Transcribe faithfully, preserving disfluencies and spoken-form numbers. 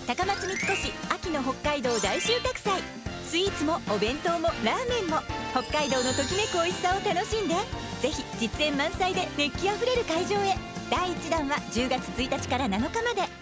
高松三越秋の北海道大収穫祭。スイーツもお弁当もラーメンも北海道のときめく美味しさを楽しんで。ぜひ実演満載で熱気あふれる会場へ。だいいちだんはじゅうがつついたちからなのかまで。